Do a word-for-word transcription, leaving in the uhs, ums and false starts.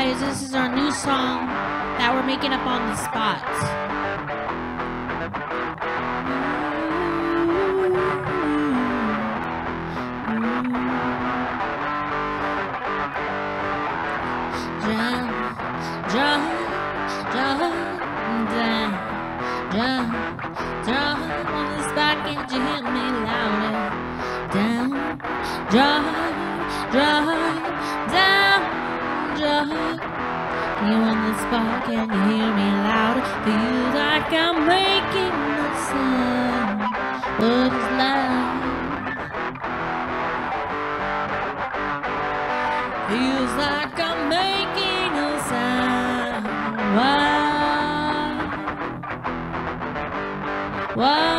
guys, this is our new song that we're making up on the spot. Jump, jump, jump, down, jump, jump on the spot, can't you hear me louder? Down, jump, jump, down, jump. You on the spot, can you hear me louder? Feels like I'm making a sound. What is love? Feels like I'm making a sound. Why? Why?